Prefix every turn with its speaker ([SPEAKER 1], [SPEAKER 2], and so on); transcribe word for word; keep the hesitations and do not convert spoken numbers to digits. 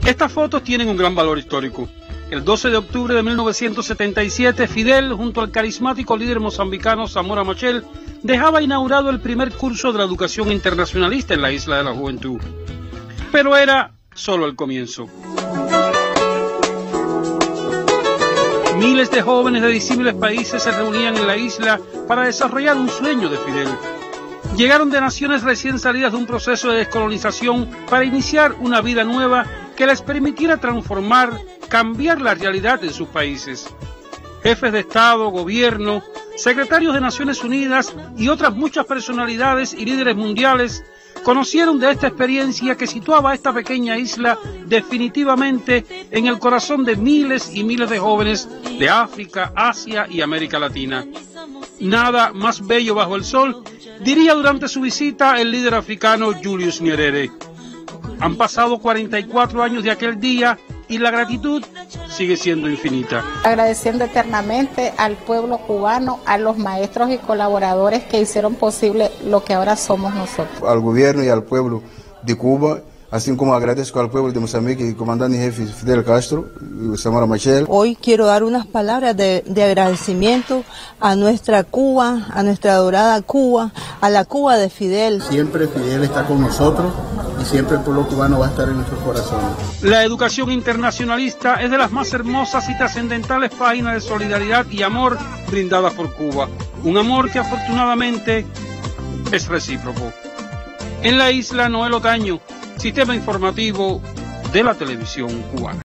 [SPEAKER 1] Estas fotos tienen un gran valor histórico. El doce de octubre de mil novecientos setenta y siete, Fidel, junto al carismático líder mozambicano Samora Machel, dejaba inaugurado el primer curso de la educación internacionalista en la Isla de la Juventud. Pero era solo el comienzo. Miles de jóvenes de disímiles países se reunían en la isla para desarrollar un sueño de Fidel. Llegaron de naciones recién salidas de un proceso de descolonización para iniciar una vida nueva que les permitiera transformar, cambiar la realidad en sus países. Jefes de Estado, gobierno, secretarios de Naciones Unidas y otras muchas personalidades y líderes mundiales conocieron de esta experiencia que situaba a esta pequeña isla definitivamente en el corazón de miles y miles de jóvenes de África, Asia y América Latina. Nada más bello bajo el sol, diría durante su visita el líder africano Julius Nyerere. Han pasado cuarenta y cuatro años de aquel día y la gratitud sigue siendo infinita.
[SPEAKER 2] Agradeciendo eternamente al pueblo cubano, a los maestros y colaboradores que hicieron posible lo que ahora somos nosotros.
[SPEAKER 3] Al gobierno y al pueblo de Cuba, así como agradezco al pueblo de Mozambique y comandante en jefe Fidel Castro, Samora Machel.
[SPEAKER 4] Hoy quiero dar unas palabras de, de agradecimiento a nuestra Cuba, a nuestra adorada Cuba, a la Cuba de Fidel.
[SPEAKER 5] Siempre Fidel está con nosotros y siempre el pueblo cubano va a estar en nuestros corazones.
[SPEAKER 1] La educación internacionalista es de las más hermosas y trascendentales páginas de solidaridad y amor brindadas por Cuba. Un amor que afortunadamente es recíproco. En la isla, Noel Otaño, Sistema Informativo de la Televisión Cubana.